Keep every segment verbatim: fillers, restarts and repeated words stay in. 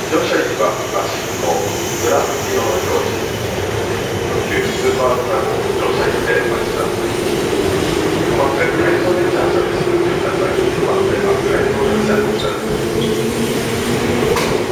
乗車員は足の裏色の表示、特急スーパードラゴン乗車員でお待ちください。この点、回送電車のサービスをください。この点は回送電車のお車です。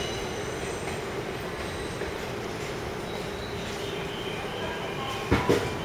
you